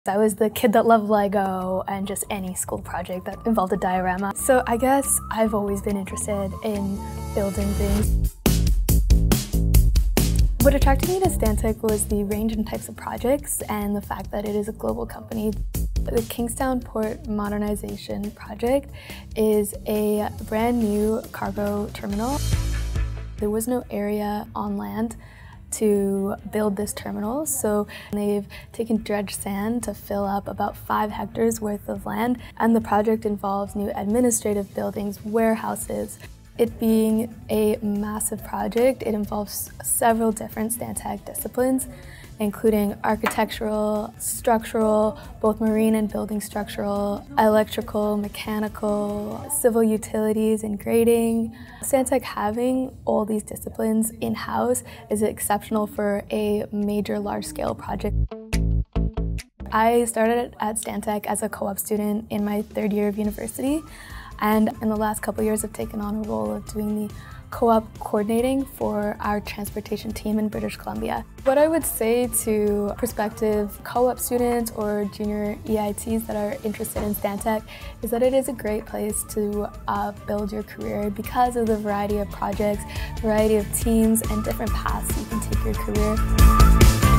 I was the kid that loved Lego and just any school project that involved a diorama. So I guess I've always been interested in building things. What attracted me to Stantec was the range and types of projects and the fact that it is a global company. The Kingstown Port Modernization Project is a brand new cargo terminal. There was no area on land to build this terminal, so they've taken dredged sand to fill up about 5 hectares worth of land, and the project involves new administrative buildings, warehouses. It being a massive project, it involves several different Stantec disciplines, including architectural, structural, both marine and building structural, electrical, mechanical, civil utilities, and grading. Stantec having all these disciplines in-house is exceptional for a major large-scale project. I started at Stantec as a co-op student in my 3rd year of university, and in the last couple years I've taken on a role of doing the co-op coordinating for our transportation team in British Columbia. What I would say to prospective co-op students or junior EITs that are interested in Stantec is that it is a great place to build your career because of the variety of projects, variety of teams, and different paths you can take your career.